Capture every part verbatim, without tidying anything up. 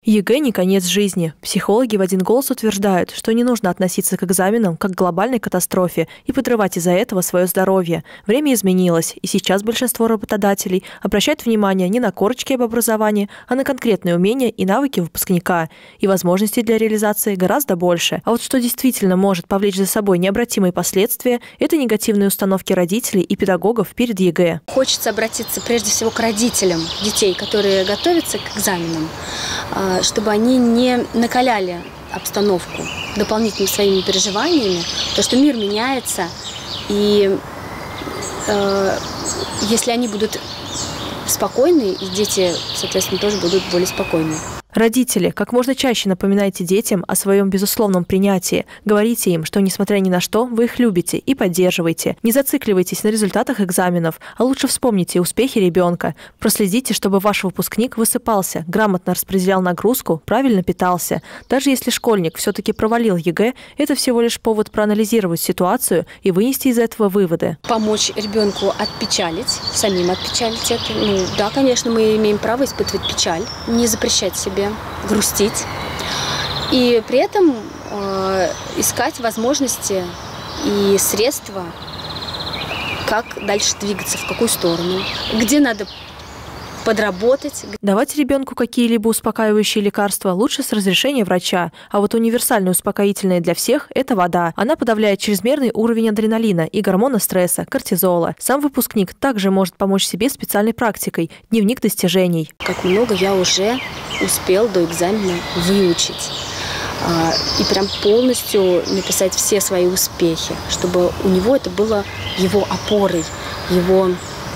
ЕГЭ не конец жизни. Психологи в один голос утверждают, что не нужно относиться к экзаменам как к глобальной катастрофе и подрывать из-за этого свое здоровье. Время изменилось, и сейчас большинство работодателей обращают внимание не на корочки об образовании, а на конкретные умения и навыки выпускника. И возможностей для реализации гораздо больше. А вот что действительно может повлечь за собой необратимые последствия, это негативные установки родителей и педагогов перед ЕГЭ. Хочется обратиться прежде всего к родителям детей, которые готовятся к экзаменам, чтобы они не накаляли обстановку дополнительными своими переживаниями, потому что мир меняется, и э, если они будут спокойны, и дети, соответственно, тоже будут более спокойны. Родители, как можно чаще напоминайте детям о своем безусловном принятии. Говорите им, что, несмотря ни на что, вы их любите и поддерживаете. Не зацикливайтесь на результатах экзаменов, а лучше вспомните успехи ребенка. Проследите, чтобы ваш выпускник высыпался, грамотно распределял нагрузку, правильно питался. Даже если школьник все-таки провалил ЕГЭ, это всего лишь повод проанализировать ситуацию и вынести из этого выводы. Помочь ребенку отпечалить, самим отпечалить это. Ну, да, конечно, мы имеем право испытывать печаль, не запрещать себе грустить, и при этом э, искать возможности и средства, как дальше двигаться, в какую сторону, где надо подработать. Давать ребенку какие-либо успокаивающие лекарства лучше с разрешения врача, а вот универсальное успокоительное для всех – это вода. Она подавляет чрезмерный уровень адреналина и гормона стресса – кортизола. Сам выпускник также может помочь себе специальной практикой – дневник достижений. Как много я уже успел до экзамена выучить. И прям полностью написать все свои успехи, чтобы у него это было его опорой, его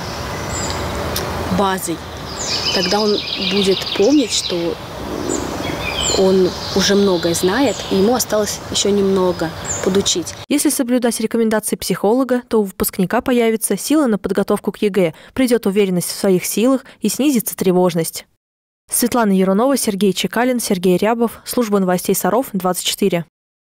базой. Тогда он будет помнить, что он уже многое знает, и ему осталось еще немного подучить. Если соблюдать рекомендации психолога, то у выпускника появится сила на подготовку к ЕГЭ, придет уверенность в своих силах и снизится тревожность. Светлана Ярунова, Сергей Чекалин, Сергей Рябов. Служба новостей Саров, двадцать четыре.